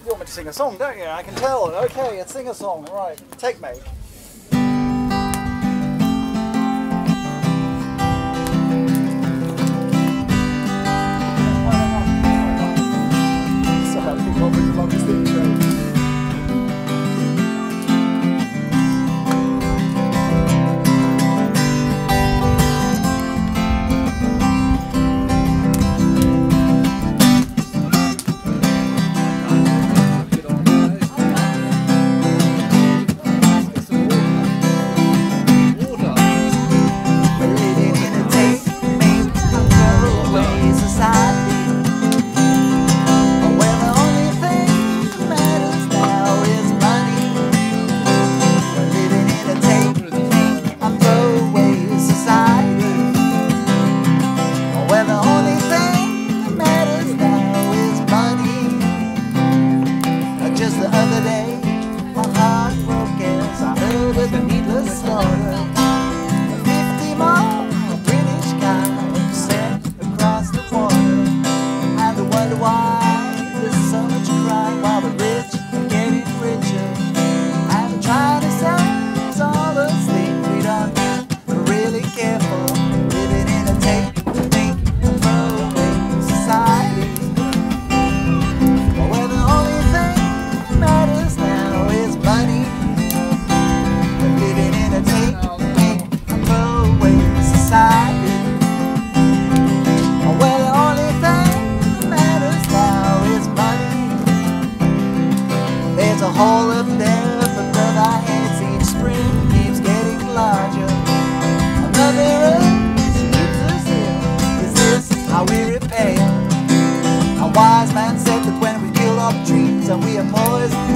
You want me to sing a song, don't you? I can tell. Okay, let's sing a song. Right, take me. So I think I'll bring the longest intro. Just the other day, my heart broke as I heard of the needless slaughter. 50 more British guys sent across the water. And I wonder why there's so much crime while the rich are getting richer. And I'm trying to say all those things we don't need. We're really careful living in a take, think, and throw away society. Where the only thing matters now is money. We're living in a take, and throw away society. Where the only thing matters now is money. There's a hole up there above our heads. Each spring keeps getting larger. Another earth keeps us here. Is this how we repay? A wise man said that when we kill off trees and we are poisoned